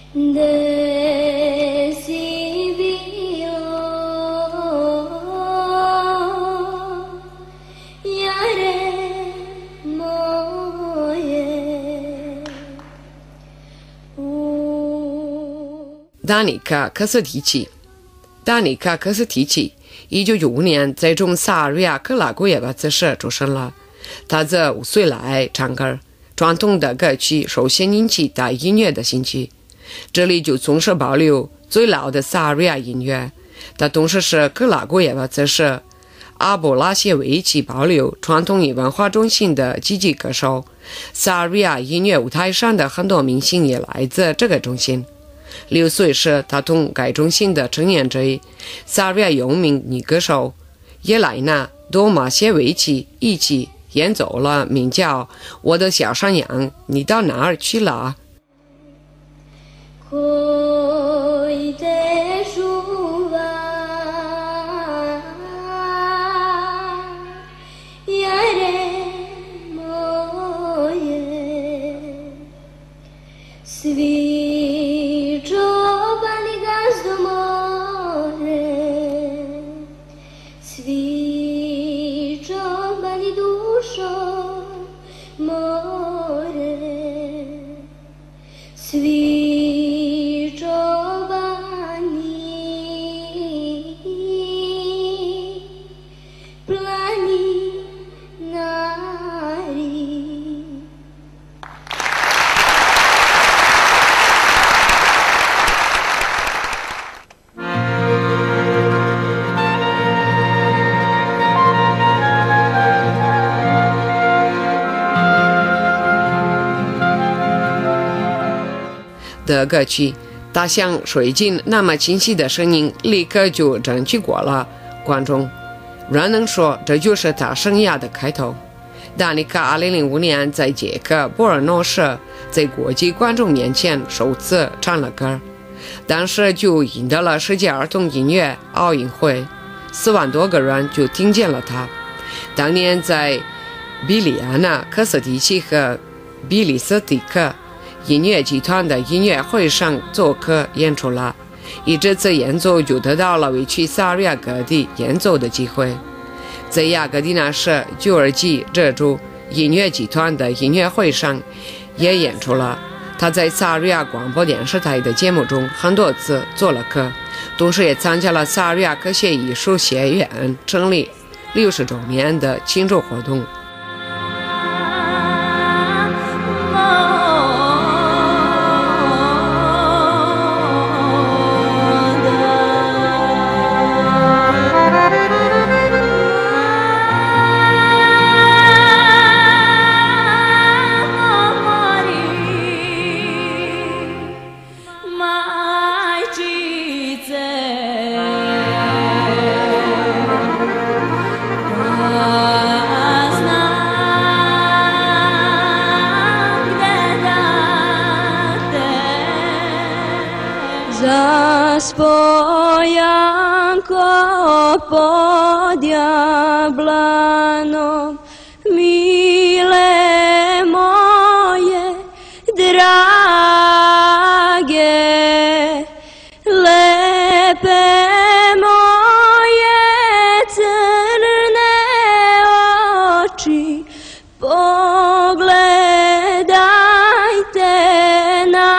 Danica Kasatici。Danica Kasatici 1995年在中萨尔维亚克拉古耶巴自社出生了。他这5岁来唱歌，传统的歌曲首先引起他音乐的兴趣。这里就总是保留最老的萨尔维亚音乐。他同时是克拉古耶巴自社阿布拉谢维奇保留传统文化中心的积极歌手。萨尔维亚音乐舞台上的很多明星也来自这个中心。6岁时，他同该中心的成员之一萨尔维亚有名女歌手耶莱娜·多马谢维奇一起演奏了名叫《我的小山羊》，你到哪儿去了？的歌曲，他像水晶那么清晰的声音，立刻就占据过了观众。人能说这就是他生涯的开头。达尼卡2005年在捷克波尔诺市在国际观众面前首次唱了歌，当时就赢得了世界儿童音乐奥运会，4万多个人就听见了他。当年在比利亚纳科斯蒂奇和比利斯蒂克音乐集团的音乐会上做客演出了，以这次演奏就得到了去萨尔维亚各地演奏的机会。在雅各蒂娜市旧尔基这州音乐集团的音乐会上也演出了。他在萨尔维亚广播电视台的节目中很多次做了客，同时也参加了萨尔维亚科学艺术学院成立60周年的庆祝活动。 Zaspojanko pod jablanom, mile moje, drage, lepe moje crne oči, pogledajte na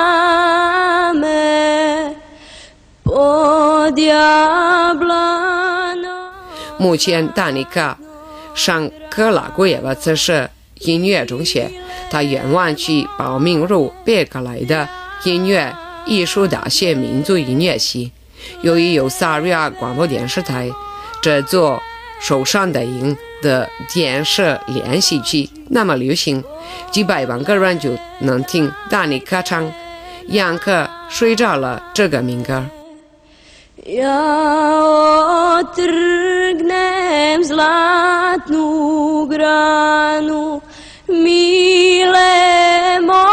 目前达尼卡上克拉古耶瓦茨市音乐中学，他愿望去报名入贝格莱的音乐艺术大学民族音乐系。由于有萨尔维亚广播电视台制作手上的音的电视连续剧那么流行，几百万个人就能听达尼卡唱杨克睡着了这个民歌。 Ja otrgnem zlatnu granu, mile moje.